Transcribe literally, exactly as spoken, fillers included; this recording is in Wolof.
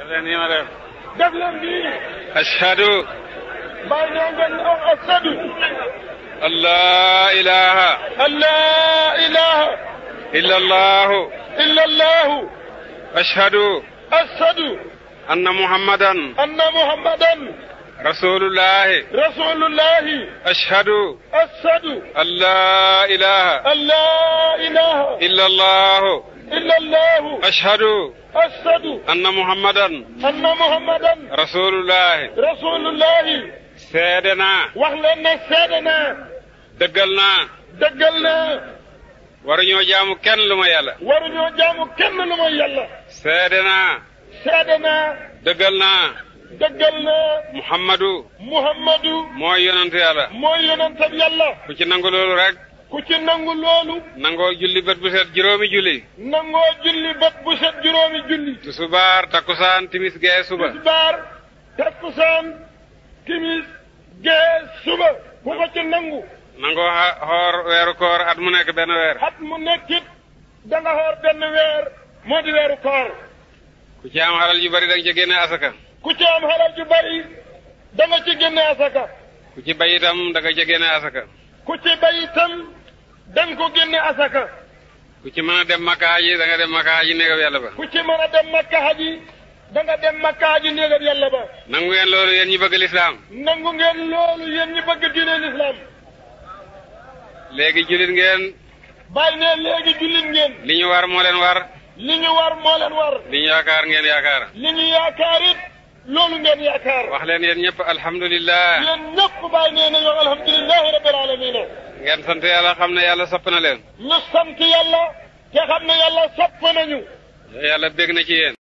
nii ma def. def leen nii. ashhadu. bàyyi naa ngeen wax ashhadu. allah ilaha. allah ilaha. illa allahu. illa allahu. ashhadu. ashhadu. anna muhammadan. anna muhammadan. rasulullahi. rasulullahi. ashhadu. ashhadu. allah ilaha. allah ilaha. illa allahu. illa allahu. ashhadu. ashhadu. anna muhammadan. anna muhammadan. rasulullahi. rasulullahi. seede naa. wax leen ne seede naa. dëggal naa. dëggal naa. waruñoo jaamu kenn lu ma yàlla. waruñoo jaamu kenn lu ma yàlla. seede naa. seede naa. dëggal naa. dëggal naa. muhammadu. muhammadu. mooy yonent yàlla. mooy yonentam yàlla. ku ci nangu loolu rek. ku ci nangu loolu. nangoo julli bët bu set juróomi julli. nangoo julli bët bu set juróomi julli. tusubaar takkusaan timis gee suba. tusubaar takkusaan timis gee suba. ku ko ci nangu. nangoo xa xoor weeru koor at mu nekk benn weer. at mu nekkit da nga xoor benn weer. moo di weeru koor. ku ci am xalal yu bari da nga ci génne asaka. ku ci am xalal yu bari da nga ci génne asaka. ku ci bay itam da nga ci génne asaka. ku ci bay itam da nga ko génne asaka. ku ci mën a dem makka haji da nga dem makka haji néegam yàlla ba. ku ci mën a dem makka haji da nga dem makka haji néegam yàlla ba. nangu ngeen loolu yéen ñi bëgg lislaam. nangu ngeen loolu yéen ñi bëgg diine lislaam. léegi jullit ngeen. bàyyi ne léegi jullit ngeen. li ñu war moo leen war. li ñu war moo leen war. li ñu yaakaar ngeen yaakaar. li ñu yaakaar it loolu ngeen yaakaar. wax leen yéen ñëpp alhamdulillah. yéen ñëpp bàyyi ne nañu alhamdulillahi rabbil alamin. ngeen sant yàlla xam ne yàlla sopp na leen. ñu sant yàlla te xam ne yàlla sopp nañu. yàlla bég na ci yéen.